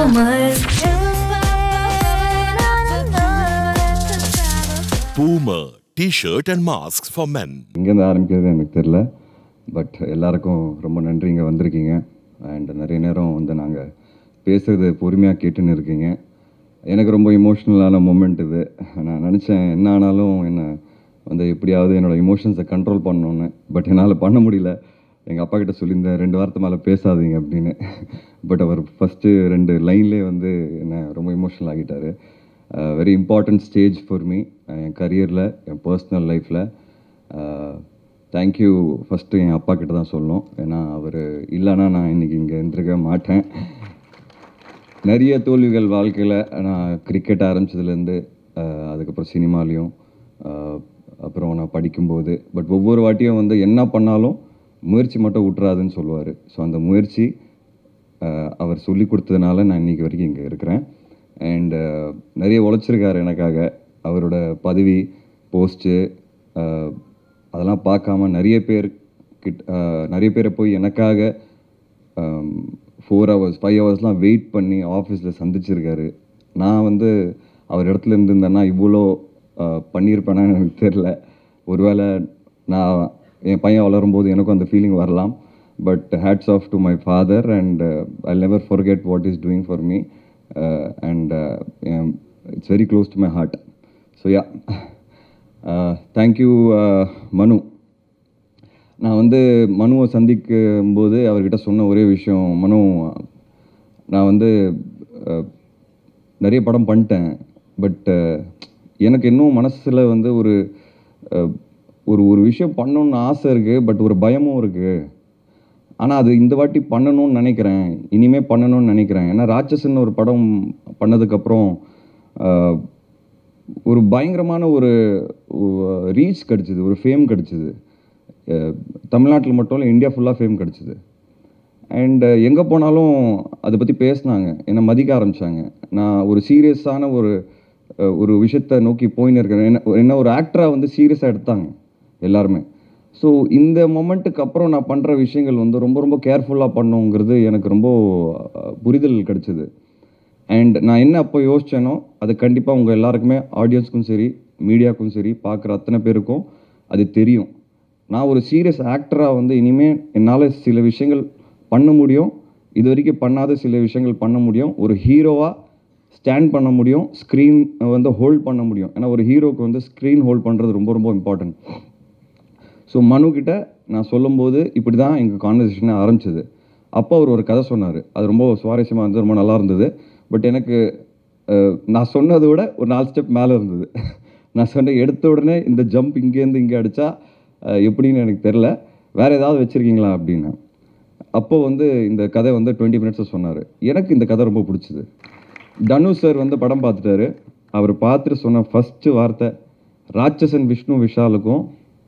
Poomer T-shirt and masks for men. இங்கேருந்து ஆரம்பிக்கிறது எனக்கு தெரியல, பட் எல்லாருக்கும் ரொம்ப நன்றி இங்கே வந்திருக்கீங்க. அண்ட் நிறைய நேரம் வந்து நாங்கள் பேசுகிறது பொறுமையாக கேட்டுன்னு இருக்கீங்க. எனக்கு ரொம்ப இமோஷ்னலான மூமெண்ட் இது. நான் நினச்சேன் என்ன ஆனாலும் என்னை வந்து எப்படியாவது என்னோடய இமோஷன்ஸை கண்ட்ரோல் பண்ணணுன்னு, பட் என்னால் பண்ண முடியல. எங்கள் அப்பா கிட்ட சொல்லியிருந்தேன் 2 வாரத்து மேலே பேசாதீங்க அப்படின்னு. பட் அவர் ஃபஸ்ட்டு 2 லைன்லேயே வந்து என்னை ரொம்ப இமோஷனல் ஆகிட்டார். Very important stage for me, என் கரியரில், என் பர்சனல் லைஃப்பில். தேங்க்யூ ஃபஸ்ட்டு என் அப்பா கிட்ட தான் சொல்லணும். ஏன்னா அவர் இல்லைன்னா நான் இன்றைக்கி இங்கே இருந்திருக்க மாட்டேன். நிறைய தோல்விகள் வாழ்க்கையில். நான் கிரிக்கெட் ஆரம்பித்ததுலேருந்து அதுக்கப்புறம் சினிமாலேயும் அப்புறம் நான் படிக்கும்போது, பட் ஒவ்வொரு வாட்டியும் வந்து என்ன பண்ணாலும் முயற்சி மட்டும் விட்டுறாதுன்னு சொல்லுவார். ஸோ அந்த முயற்சி அவர் சொல்லி கொடுத்ததுனால நான் இன்றைக்கி வரைக்கும் இங்கே இருக்கிறேன். அண்டு நிறைய உழைச்சிருக்காரு எனக்காக. அவரோட பதவி, போஸ்ட்டு அதெல்லாம் பார்க்காம நிறைய பேரை போய் எனக்காக 4 hours 5 hours வெயிட் பண்ணி ஆஃபீஸில் சந்திச்சிருக்காரு. நான் வந்து அவர் இடத்துல இருந்திருந்தேன்னா இவ்வளோ பண்ணியிருப்பேனான்னு எனக்கு தெரில. ஒருவேளை நான் என் பையன் வளரும்போது எனக்கும் அந்த ஃபீலிங் வரலாம். But hats off to my father and I never forget what is doing for me. And it's very close to my heart. So yeah, thank you Manu. நான் வந்து மனுவை சந்திக்கும் போது அவர்கிட்ட சொன்ன ஒரே விஷயம், மனு நான் வந்து நிறைய படம் பண்ணிட்டேன், பட் எனக்கு இன்னும் மனசில் வந்து ஒரு ஒரு விஷயம் பண்ணணுன்னு ஆசை இருக்குது, பட் ஒரு பயமும் இருக்குது. ஆனால் அது இந்த வாட்டி பண்ணணும்னு நினைக்கிறேன், இனிமேல் பண்ணணும்னு நினைக்கிறேன். ஏன்னா ராட்சசன் ஒரு படம் பண்ணதுக்கப்புறம் ஒரு பயங்கரமான ஒரு ரீச் கிடச்சிது, ஒரு ஃபேம் கிடச்சிது. தமிழ்நாட்டில் மட்டும் இல்லை, இந்தியா ஃபுல்லாக ஃபேம் கிடச்சிது. அண்டு எங்கே போனாலும் அதை பற்றி பேசினாங்க, என்னை மதிக்க ஆரம்பித்தாங்க. நான் ஒரு சீரியஸான ஒரு விஷயத்தை நோக்கி போயின்னு இருக்கிறேன். என்ன ஒரு ஆக்டராக வந்து சீரியஸாக எடுத்தாங்க எல்லாருமே. ஸோ இந்த மொமெண்ட்டுக்கு அப்புறம் நான் பண்ணுற விஷயங்கள் வந்து ரொம்ப ரொம்ப கேர்ஃபுல்லாக பண்ணுங்கிறது எனக்கு ரொம்ப புரிதல் கிடச்சிது. அண்ட் நான் என்ன அப்போ யோசித்தேனோ அது கண்டிப்பாக உங்கள் எல்லாருக்குமே, ஆடியன்ஸுக்கும் சரி, மீடியாவுக்கும் சரி, பார்க்குற அத்தனை பேருக்கும் அது தெரியும். நான் ஒரு சீரியஸ் ஆக்டராக வந்து இனிமேல் என்னால் சில விஷயங்கள் பண்ண முடியும், இது வரைக்கும் பண்ணாத சில விஷயங்கள் பண்ண முடியும். ஒரு ஹீரோவாக ஸ்டாண்ட் பண்ண முடியும், ஸ்க்ரீன் வந்து ஹோல்ட் பண்ண முடியும். ஏன்னா ஒரு ஹீரோவுக்கு வந்து ஸ்க்ரீன் ஹோல்ட் பண்ணுறது ரொம்ப ரொம்ப இம்பார்ட்டன்ட். ஸோ மனுக்கிட்ட நான் சொல்லும்போது இப்படி தான் எங்கள் கான்வர்சேஷனை ஆரம்பிச்சது. அப்போ அவர் ஒரு கதை சொன்னார், அது ரொம்ப சுவாரஸ்யமாக இருந்தது, ரொம்ப நல்லா இருந்தது. பட் எனக்கு நான் சொன்னதை விட ஒரு 4 ஸ்டெப் மேலே இருந்தது. நான் சொன்னேன், எடுத்த உடனே இந்த ஜம்ப் இங்கேருந்து இங்கே அடித்தா எப்படின்னு எனக்கு தெரில, வேறு ஏதாவது வச்சுருக்கீங்களா அப்படின்னு. அப்போது வந்து இந்த கதை வந்து 20 minutes சொன்னார். எனக்கு இந்த கதை ரொம்ப பிடிச்சிது. தனுஷ் சார் வந்து படம் பார்த்துட்டாரு. அவர் பார்த்துட்டு சொன்ன ஃபஸ்ட்டு வார்த்தை, ராட்சசன் விஷ்ணு விஷாலுக்கும்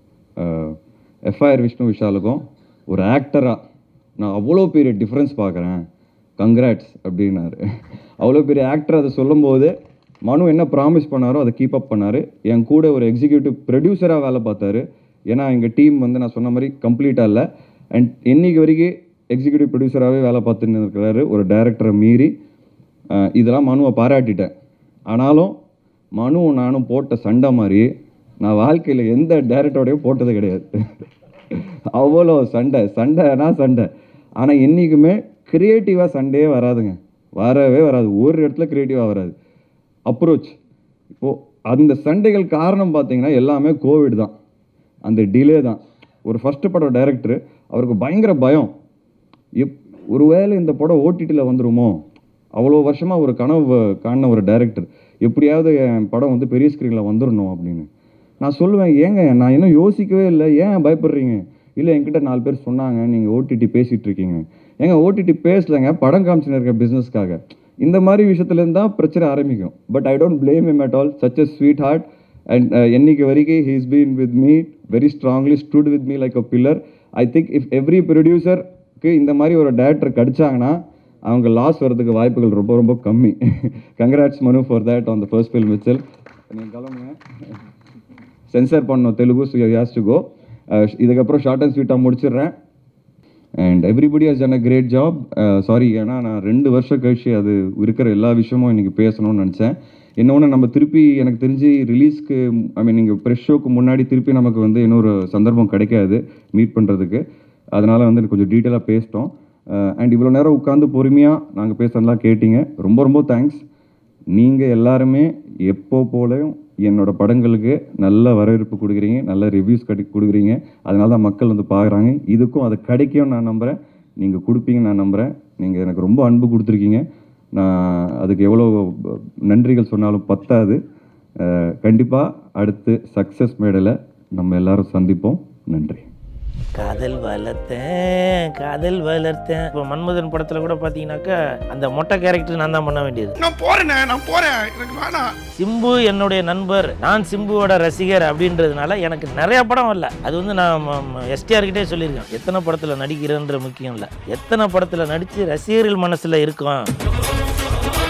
FIR விஷ்ணு விஷாலுக்கும் ஒரு ஆக்டராக நான் அவ்வளோ பெரிய டிஃப்ரென்ஸ் பார்க்குறேன், கங்க்ராட்ஸ் அப்படின்னாரு. அவ்வளோ பெரிய ஆக்டர் அதை சொல்லும்போது மனு என்ன ப்ராமிஸ் பண்ணாரோ அதை கீப் அப் பண்ணார். என் கூட ஒரு எக்ஸிக்யூட்டிவ் ப்ரொடியூசராக வேலை பார்த்தாரு. ஏன்னா எங்கள் டீம் வந்து நான் சொன்ன மாதிரி கம்ப்ளீட்டாக இல்லை. அண்ட் இன்னைக்கு வரைக்கும் எக்ஸிக்யூட்டிவ் ப்ரொடியூசராகவே வேலை பார்த்துன்னு இருக்கிறாரு, ஒரு டைரக்டரை மீறி. இதெல்லாம் மனுவை பாராட்டிட்டேன். ஆனாலும் மனு நானும் போட்ட சண்டை மாதிரி நான் வாழ்க்கையில் எந்த டைரக்டரோடையும் போட்டது கிடையாது. அவ்வளோ சண்டைனா சண்டை. ஆனால் என்றைக்குமே க்ரியேட்டிவாக சண்டையே வராதுங்க, வரவே வராது. ஒரு இடத்துல க்ரியேட்டிவாக வராது. அப்ரோச் இப்போது அந்த சண்டைகள் காரணம் பார்த்தீங்கன்னா எல்லாமே கோவிட் தான், அந்த டிலே தான். ஒரு ஃபஸ்ட்டு படம் டைரக்டரு, அவருக்கு பயங்கர பயம், ஒருவேளை இந்த படம் ஓடிடியில் வந்துடுமோ. அவ்வளோ வருஷமாக ஒரு கனவு காண ஒரு டைரக்டர், எப்படியாவது என் படம் வந்து பெரிய ஸ்க்ரீனில் வந்துடணும் அப்படின்னு. நான் சொல்லுவேன், ஏங்க நான் இன்னும் யோசிக்கவே இல்லை, ஏன் பயப்படுறீங்க? இல்லை என்கிட்ட 4 பேர் சொன்னாங்க நீங்கள் ஓடிடி பேசிகிட்டு இருக்கீங்க. ஏங்க ஓடிடி பேசலைங்க, படம் காமிச்சுன்னு இருக்க பிஸ்னஸ்க்காக. இந்த மாதிரி விஷயத்துலேருந்து தான் பிரச்சனை ஆரம்பிக்கும். But I don't blame him at all, such a sweet heart. And என்னைக்கு வரைக்கும் he is been with me, very strongly stood with me like a pillar. I think if every ப்ரொடியூசருக்கு இந்த மாதிரி ஒரு டைரக்டர் கிடைச்சாங்கன்னா அவங்க லாஸ் வரதுக்கு வாய்ப்புகள் ரொம்ப ரொம்ப கம்மி. Congrats Manu for that on the first film itself. நீங்கள் கிளம்புங்க, சென்சார் பண்ணோம் Telugu, so has to go. இதுக்கப்புறம் ஷார்ட் அண்ட் ஸ்வீட்டாக முடிச்சிடுறேன். And everybody has done a great job. Sorry, ஏன்னா நான் 2 வருஷம் கழிச்சு அது இருக்கிற எல்லா விஷயமும் இன்றைக்கி பேசணும்னு நினச்சேன். இன்னொன்று நம்ம திருப்பி எனக்கு தெரிஞ்சு ரிலீஸ்க்கு நீங்கள் ப்ரெஷ் ஷோக்கு முன்னாடி திருப்பி நமக்கு வந்து இன்னொரு சந்தர்ப்பம் கிடைக்காது மீட் பண்ணுறதுக்கு. அதனால் வந்து கொஞ்சம் டீட்டெயிலாக பேசிட்டோம். அண்ட் இவ்வளோ நேரம் உட்காந்து பொறுமையாக நாங்கள் பேசுகிறதெல்லாம் கேட்டிங்க. ரொம்ப ரொம்ப தேங்க்ஸ். நீங்கள் எல்லாருமே எப்போ போலையும் என்னோடய படங்களுக்கு நல்ல வரவேற்பு கொடுக்குறீங்க, நல்ல ரிவ்யூஸ் கொடுக்குறீங்க. அதனால தான் மக்கள் வந்து பார்க்குறாங்க. இதுக்கும் அது கிடைக்கும் நான் நம்புகிறேன். நீங்கள் கொடுப்பீங்கன்னு நான் நம்புகிறேன். நீங்கள் எனக்கு ரொம்ப அன்பு கொடுத்துருக்கீங்க. நான் அதுக்கு எவ்வளோ நன்றிகள் சொன்னாலும் பத்தாது. கண்டிப்பாக அடுத்து சக்ஸஸ் மேடையில் நம்ம எல்லாரும் சந்திப்போம். நன்றி. காதல் வளர்த்தேன். இப்போ மன்மதன் படத்தில் கூட பார்த்தீங்கன்னாக்கா அந்த மொட்டை கேரக்டர் நான் தான் பண்ண வேண்டியது. நான் போறேன் எனக்கு வேணாம். சிம்பு என்னுடைய நண்பர், நான் சிம்புவோட ரசிகர் அப்படின்றதுனால எனக்கு நிறைய படம் இல்லை. அது வந்து நான் எஸ்டிஆர்கிட்டே சொல்லியிருக்கேன். எத்தனை படத்தில் நடிக்கிறேன்ற முக்கியம் இல்லை, எத்தனை படத்தில் நடித்து ரசிகர்கள் மனசில் இருக்கும்.